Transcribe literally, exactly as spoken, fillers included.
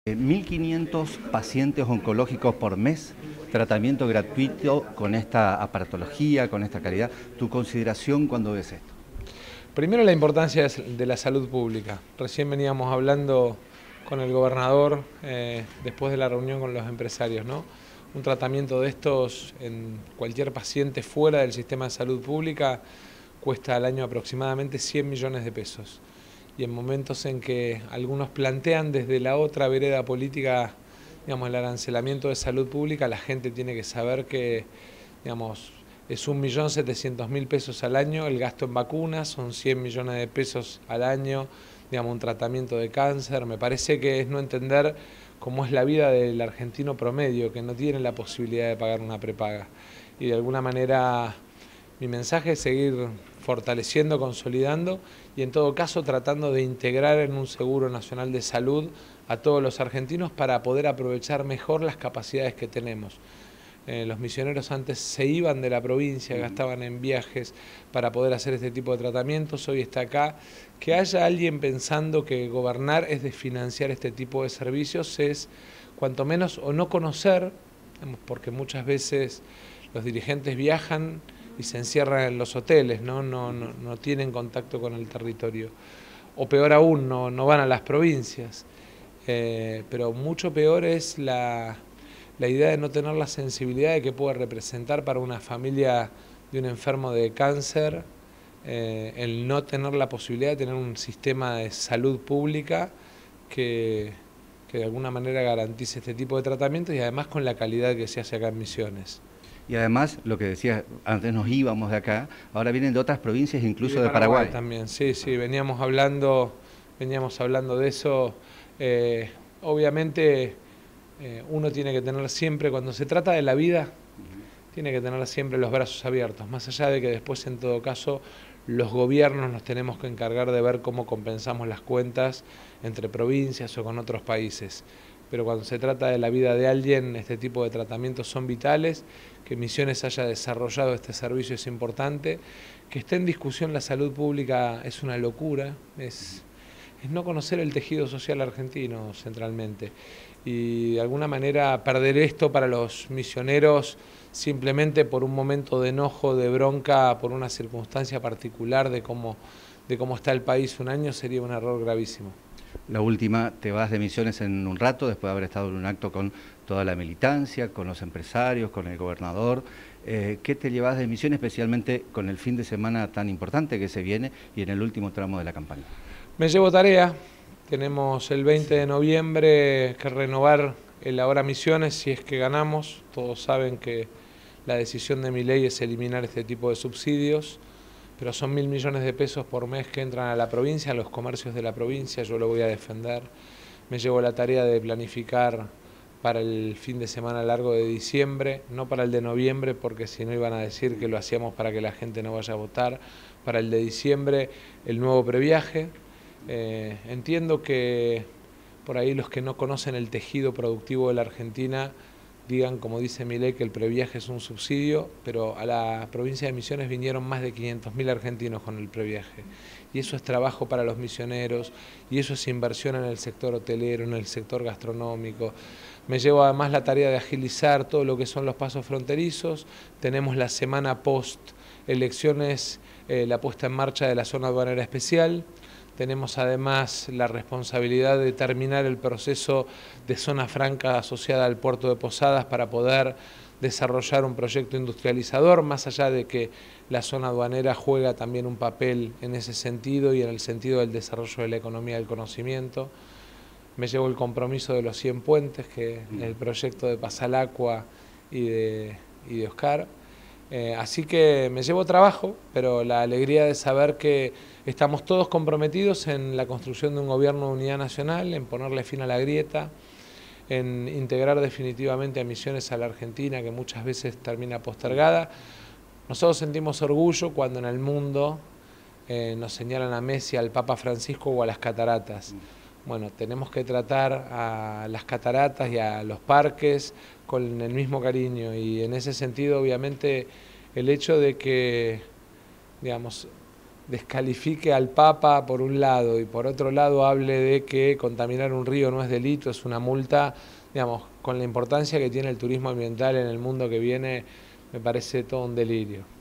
Eh, mil quinientos pacientes oncológicos por mes, tratamiento gratuito con esta aparatología, con esta calidad. ¿Tu consideración cuando ves esto? Primero, la importancia de la salud pública. Recién veníamos hablando con el gobernador eh, después de la reunión con los empresarios, ¿no? Un tratamiento de estos en cualquier paciente fuera del sistema de salud pública cuesta al año aproximadamente cien millones de pesos. Y en momentos en que algunos plantean desde la otra vereda política, digamos, el arancelamiento de salud pública, la gente tiene que saber que, digamos, es un millón setecientos mil pesos al año el gasto en vacunas, son cien millones de pesos al año, digamos, un tratamiento de cáncer. Me parece que es no entender cómo es la vida del argentino promedio, que no tiene la posibilidad de pagar una prepaga. Y de alguna manera mi mensaje es seguir fortaleciendo, consolidando y en todo caso tratando de integrar en un seguro nacional de salud a todos los argentinos para poder aprovechar mejor las capacidades que tenemos. Eh, los misioneros antes se iban de la provincia, gastaban en viajes para poder hacer este tipo de tratamientos, hoy está acá. Que haya alguien pensando que gobernar es desfinanciar este tipo de servicios es cuanto menos o no conocer, porque muchas veces los dirigentes viajan y se encierran en los hoteles, ¿no? No, no, no tienen contacto con el territorio. O peor aún, no, no van a las provincias. Eh, pero mucho peor es la, la idea de no tener la sensibilidad de que puede representar para una familia de un enfermo de cáncer, eh, el no tener la posibilidad de tener un sistema de salud pública que, que de alguna manera garantice este tipo de tratamientos y además con la calidad que se hace acá en Misiones. Y además, lo que decías, antes nos íbamos de acá, ahora vienen de otras provincias, Y incluso de de Paraguay Paraguay. también, sí, sí, veníamos hablando, veníamos hablando de eso. Eh, obviamente eh, uno tiene que tener siempre, cuando se trata de la vida, tiene que tener siempre los brazos abiertos, más allá de que después en todo caso los gobiernos nos tenemos que encargar de ver cómo compensamos las cuentas entre provincias o con otros países. Pero cuando se trata de la vida de alguien, este tipo de tratamientos son vitales, que Misiones haya desarrollado este servicio es importante, que esté en discusión la salud pública es una locura, es, es no conocer el tejido social argentino centralmente. Y de alguna manera perder esto para los misioneros simplemente por un momento de enojo, de bronca, por una circunstancia particular de cómo, de cómo está el país un año sería un error gravísimo. La última, te vas de Misiones en un rato, después de haber estado en un acto con toda la militancia, con los empresarios, con el gobernador. Eh, ¿Qué te llevas de Misiones, especialmente con el fin de semana tan importante que se viene y en el último tramo de la campaña? Me llevo tarea, tenemos el veinte de noviembre que renovar el Ahora Misiones si es que ganamos. Todos saben que la decisión de mi ley es eliminar este tipo de subsidios, pero son mil millones de pesos por mes que entran a la provincia, a los comercios de la provincia, yo lo voy a defender. Me llevo la tarea de planificar para el fin de semana largo de diciembre, no para el de noviembre, porque si no iban a decir que lo hacíamos para que la gente no vaya a votar, para el de diciembre el nuevo previaje. Eh, entiendo que por ahí los que no conocen el tejido productivo de la Argentina digan, como dice mi ley, que el previaje es un subsidio, pero a la provincia de Misiones vinieron más de quinientos mil argentinos con el previaje. Y eso es trabajo para los misioneros, y eso es inversión en el sector hotelero, en el sector gastronómico. Me llevo además la tarea de agilizar todo lo que son los pasos fronterizos. Tenemos la semana post elecciones, eh, la puesta en marcha de la zona aduanera especial. Tenemos además la responsabilidad de terminar el proceso de zona franca asociada al puerto de Posadas para poder desarrollar un proyecto industrializador, más allá de que la zona aduanera juega también un papel en ese sentido y en el sentido del desarrollo de la economía del conocimiento. Me llevo el compromiso de los cien puentes, que es el proyecto de Pasalacua y de, y de Oscar. Eh, así que me llevo trabajo, pero la alegría de saber que estamos todos comprometidos en la construcción de un gobierno de unidad nacional, en ponerle fin a la grieta, en integrar definitivamente a Misiones a la Argentina, que muchas veces termina postergada. Nosotros sentimos orgullo cuando en el mundo eh, nos señalan a Messi, al Papa Francisco o a las cataratas. Bueno, tenemos que tratar a las cataratas y a los parques con el mismo cariño, y en ese sentido obviamente el hecho de que, digamos, descalifique al Papa por un lado y por otro lado hable de que contaminar un río no es delito, es una multa, digamos, con la importancia que tiene el turismo ambiental en el mundo que viene, me parece todo un delirio.